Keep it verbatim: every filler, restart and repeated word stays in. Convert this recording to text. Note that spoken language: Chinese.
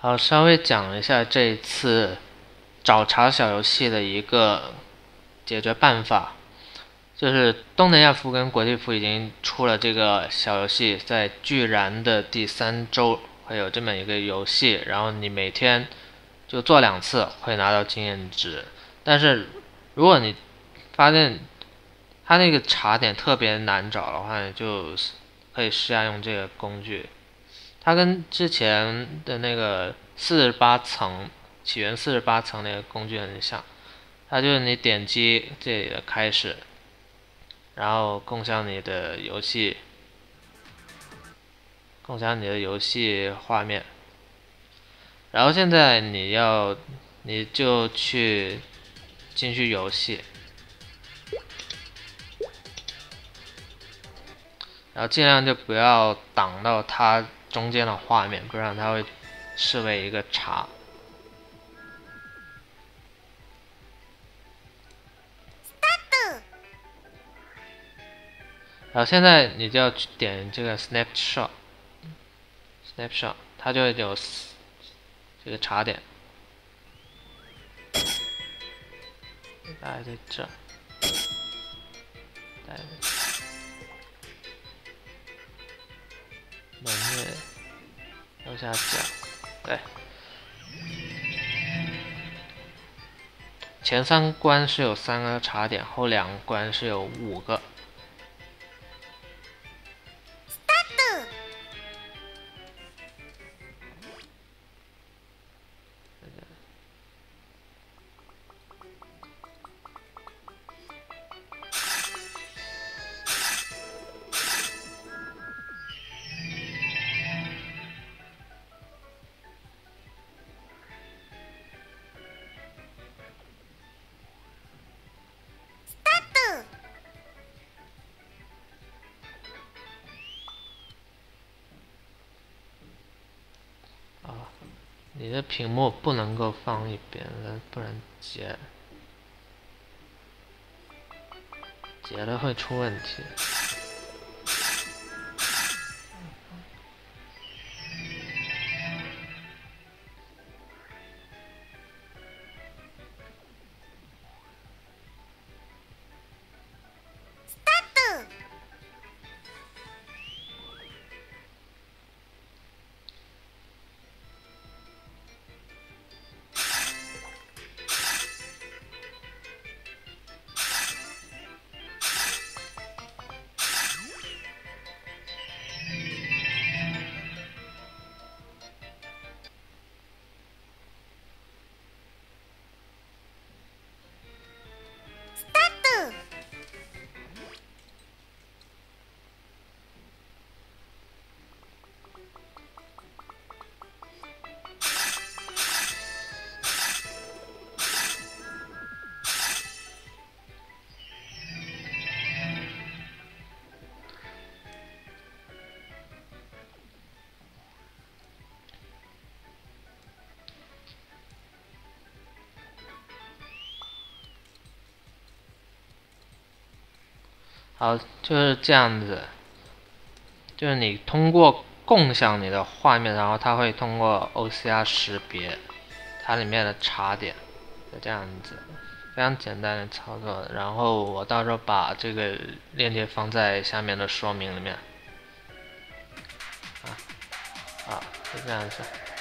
好，稍微讲一下这一次找茬小游戏的一个解决办法，就是东南亚服跟国际服已经出了这个小游戏，在巨然的第三周会有这么一个游戏，然后你每天就做两次会拿到经验值，但是如果你发现它那个茶点特别难找的话，你就可以试下用这个工具。它跟之前的那个四十八层起源四十八层那个工具很像，它就是你点击这里的开始，然后共享你的游戏，共享你的游戏画面，然后现在你要你就去进去游戏，然后尽量就不要挡到它中间的画面，不然它会视为一个叉。然后现在你就要去点这个 snapshot，snapshot， 它就会有这个茶点，大概在这，大概门页右下角，对，前三关是有三个茶点，后两关是有五个。你的屏幕不能够放一边的，不然截截了会出问题。好，就是这样子，就是你通过共享你的画面，然后它会通过 O C R 识别它里面的茶点，就这样子，非常简单的操作。然后我到时候把这个链接放在下面的说明里面。啊，好，就这样子。